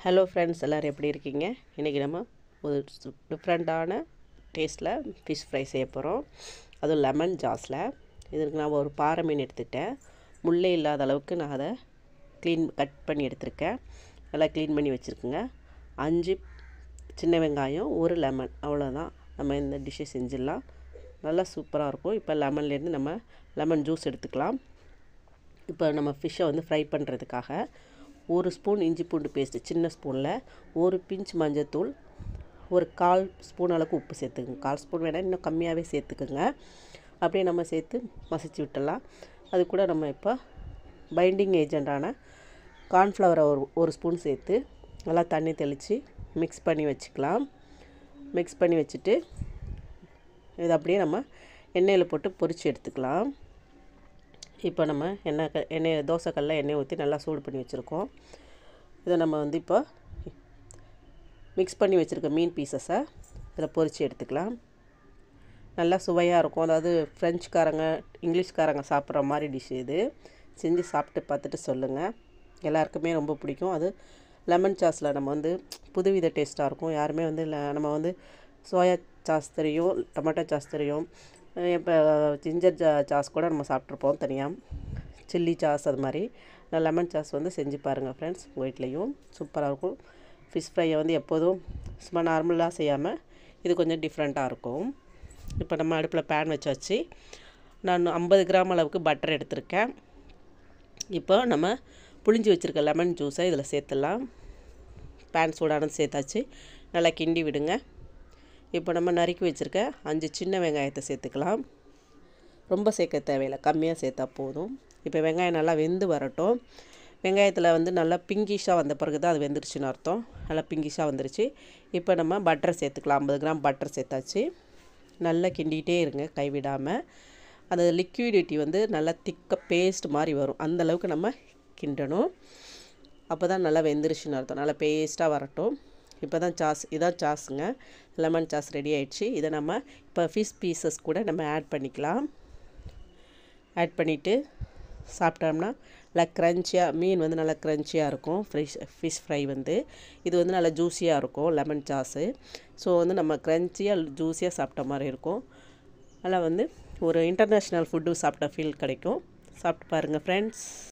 Hello friends, எல்லோரும் எப்படி இருக்கீங்க? இன்றைக்கி நம்ம ஒரு டிஃப்ரெண்ட்டான டேஸ்ட்டில் ஃபிஷ் ஃப்ரை செய்ய போகிறோம். அதுவும் லெமன் ஜாஸில். இதற்கு நான் ஒரு பாறை மீன் எடுத்துக்கிட்டேன். முள்ளே இல்லாத அளவுக்கு நான் அதை கட் பண்ணி எடுத்திருக்கேன். நல்லா க்ளீன் பண்ணி வச்சுருக்குங்க. 5 சின்ன வெங்காயம், ஒரு லெமன், அவ்வளோதான். நம்ம இந்த டிஷ்ஷை செஞ்சிடலாம். நல்லா சூப்பராக இருக்கும். இப்போ லெமன்லேருந்து நம்ம லெமன் ஜூஸ் எடுத்துக்கலாம். இப்போ நம்ம ஃபிஷ்ஷை ஃப்ரை பண்ணுறதுக்காக 1 ஸ்பூன் இஞ்சி பூண்டு பேஸ்ட்டு, சின்ன ஸ்பூனில் 1 பிஞ்ச் மஞ்சத்தூள், ஒரு 1/4 ஸ்பூன் அளவுக்கு உப்பு சேர்த்துக்குங்க. 1/4 ஸ்பூன் வேணால் இன்னும் கம்மியாகவே சேர்த்துக்குங்க. அப்படியே நம்ம சேர்த்து மசிச்சு விட்டுடலாம். அது கூட நம்ம இப்போ பைண்டிங் ஏஜெண்ட்டான கார்ன்ஃப்ளவரை ஒரு ஸ்பூன் சேர்த்து நல்லா தண்ணி தெளித்து மிக்ஸ் பண்ணி வச்சுக்கலாம். மிக்ஸ் பண்ணி வச்சுட்டு இதை அப்படியே நம்ம எண்ணெயில் போட்டு பொரித்து எடுத்துக்கலாம். இப்போ நம்ம தோசைக்கல்லில் எண்ணெய் ஊற்றி நல்லா சூடு பண்ணி வச்சுருக்கோம். இதை நம்ம இப்போ மிக்ஸ் பண்ணி வச்சுருக்க மீன் பீசஸை இதில் பொரித்து எடுத்துக்கலாம். நல்லா சுவையாக இருக்கும். அதாவது ஃப்ரெஞ்சுக்காரங்க, இங்கிலீஷ்காரங்க சாப்பிட்ற மாதிரி டிஷ் இது. செஞ்சு சாப்பிட்டு பார்த்துட்டு சொல்லுங்கள். எல்லாருக்குமே ரொம்ப பிடிக்கும். அது லெமன் சாஸில் நம்ம புதுவித டேஸ்ட்டாக இருக்கும். யாருமே நம்ம சோயா சாஸ் தெரியும், டொமேட்டோ சாஸ் தெரியும், இப்போ ஜிஞ்சர் சாஸ் கூட நம்ம சாப்பிட்ருப்போம் தனியாக, சில்லி சாஸ், அது மாதிரி லெமன் சாஸ் செஞ்சு பாருங்கள் ஃப்ரெண்ட்ஸ். உங்கள் வீட்லேயும் சூப்பராக இருக்கும். ஃபிஷ் ஃப்ரையை எப்போதும் சும்மா நார்மலாக செய்யாமல் இது கொஞ்சம் டிஃப்ரெண்ட்டாக இருக்கும். இப்போ நம்ம அடுப்பில் பேன் வச்சாச்சு. நான் 50 கிராம் அளவுக்கு பட்டர் எடுத்திருக்கேன். இப்போ நம்ம புளிஞ்சு வச்சுருக்க லெமன் ஜூஸை இதில் சேர்த்துடலாம். பேன் சூடானது சேர்த்தாச்சு. நல்லா கிண்டி விடுங்க. இப்போ நம்ம நறுக்கி வச்சுருக்க 5 சின்ன வெங்காயத்தை சேர்த்துக்கலாம். ரொம்ப சேர்க்க தேவையில்லை, கம்மியாக சேர்த்தா போதும். இப்போ வெங்காயம் நல்லா வெந்து வரட்டும். வெங்காயத்தில் நல்லா பிங்கிஷாக வந்த பிறகு தான் அது வெந்துருச்சுன்னு அர்த்தம். நல்லா பிங்கிஷாக வந்துருச்சு. இப்போ நம்ம பட்டர் சேர்த்துக்கலாம். 50 கிராம் பட்டர் சேர்த்தாச்சு. நல்லா கிண்டிகிட்டே இருங்க கைவிடாமல். அந்த லிக்விடிட்டி நல்லா திக்க பேஸ்ட் மாதிரி வரும். அந்தளவுக்கு நம்ம கிண்டணும். அப்போ தான் நல்லா வெந்துருச்சுன்னு அர்த்தம். நல்லா பேஸ்ட்டாக வரட்டும். இப்போ தான் இதான் சாஸுங்க. லெமன் சாஸ் ரெடி ஆகிடுச்சு. இதை நம்ம இப்போ ஃபிஷ் பீசஸ் கூட நம்ம ஆட் பண்ணிக்கலாம். ஆட் பண்ணிவிட்டு சாப்பிட்டோம்னா நல்லா க்ரன்ச்சியாக, மீன் நல்லா க்ரன்ச்சியாக இருக்கும். ஃபிஷ் ஃப்ரை இது நல்லா ஜூஸியாக இருக்கும் லெமன் சாஸு. ஸோ நம்ம க்ரன்ச்சியாக ஜூஸியாக சாப்பிட்ட மாதிரி இருக்கும். நல்லா ஒரு இன்டர்நேஷ்னல் ஃபுட்டு சாப்பிட்ட ஃபீல் கிடைக்கும். சாப்பிட்டு பாருங்கள் ஃப்ரெண்ட்ஸ்.